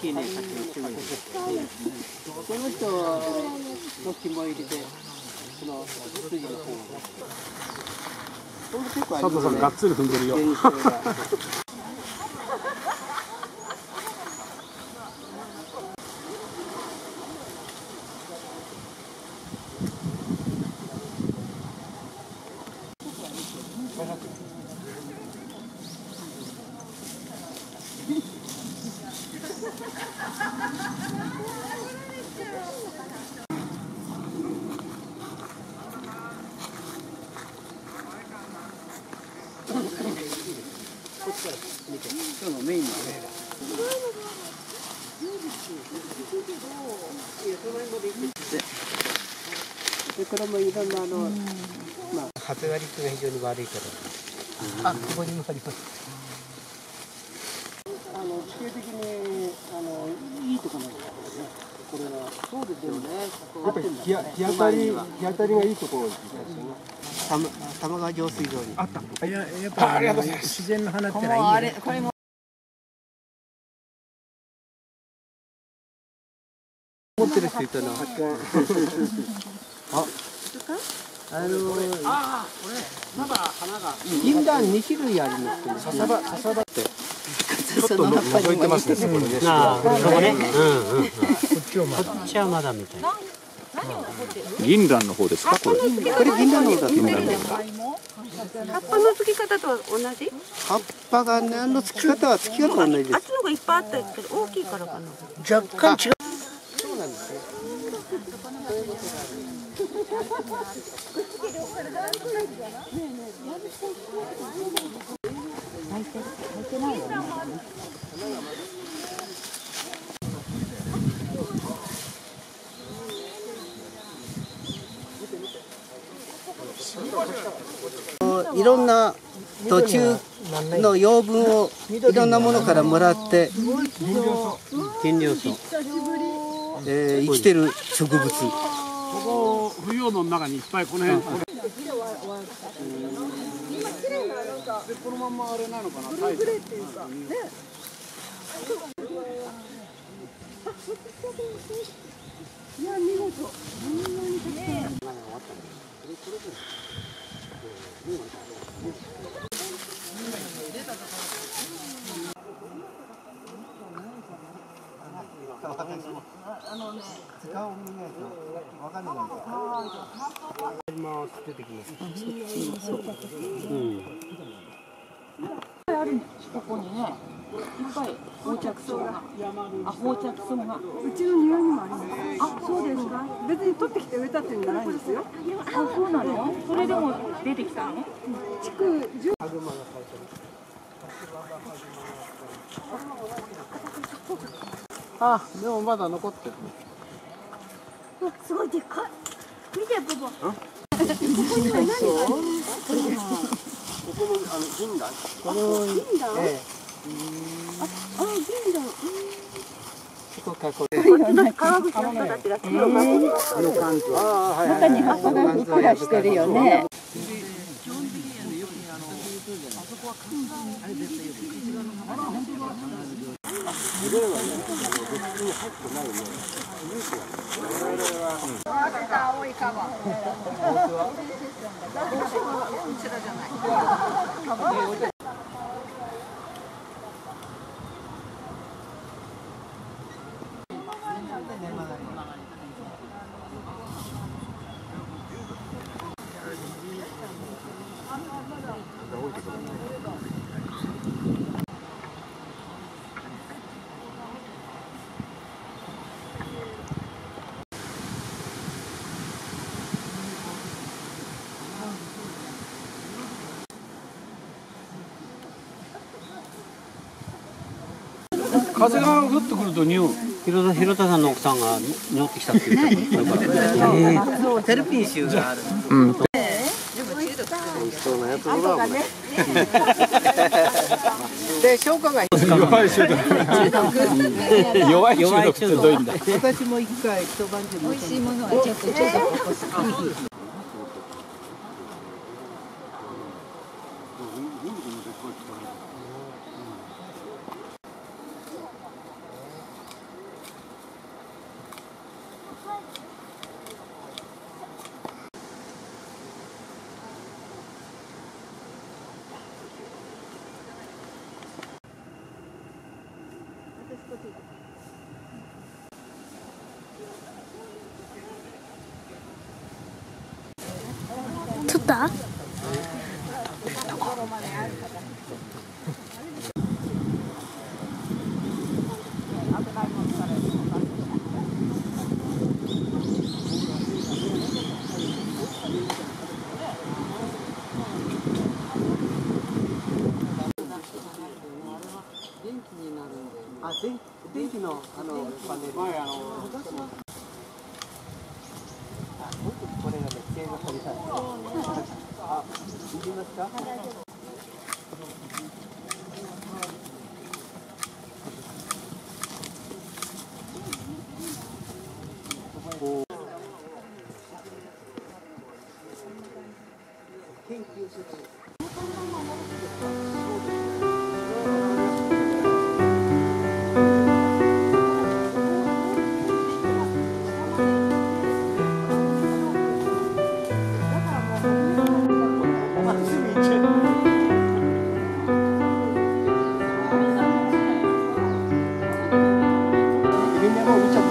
きいね、さっきの中国。その人の肝入りで、その筋の方が。 佐藤さんがっつり踏んでるよ。 今日のメインのこれもいろんなまあ発芽率が非常に悪いから。ここにもあります。地形的にいいところなんですね。これはそうですよね。やっぱり日当たりがいいところですね。玉川上水道にあった。やっぱり自然の花ってのはいいね。これも持ってる人いたな。これまだ花が銀杏2種類ありますけど、笹葉ってちょっと覗いてますね。これね。ここね。こっちはまだみたいな。 銀蘭の方ですかこれ。 これ銀杏の方だと思う。 葉っぱの付き方とは同じ？ 葉っぱがね、付き方は付き方は同じです。 あっちのがいっぱいあったけど大きいからかな。 若干違う。そうなんですね。いろんな途中の養分をいろんなものからもらって原料素、生きてる植物。 ここ腐葉の中にいっぱいこの辺。このままあれなのかな。グレーっていうかね。いや見事。使うものわかんない。出てきます。 あるここにね、いっぱい放着草が。放着草が。うちの庭にもあります。あ、そうですか。別に取ってきて植えたっていうんじゃないですよ。あ、そうなの？それでも出てきたの？築10。 あ、でもまだ残ってる。 すごいでっかい。見てボボ。 ここも銀杏。これを銀杏。銀杏。 川口の人たちが木を中に葉がふっくらしてるよね。 青いカバ風が降ってくると匂う。 広田さんの奥さんが匂ってきたって言った。テルピン臭がある。そうなやつだな。で消化が弱い中毒。弱い中毒ってどういうんだ。 私も一回一晩中。 美味しいものはちょっとここ。 ったあ、電気のパネル。昔はこれがね、規制がされたんです。あ、いりますか？研究する。みんなもう見ちゃ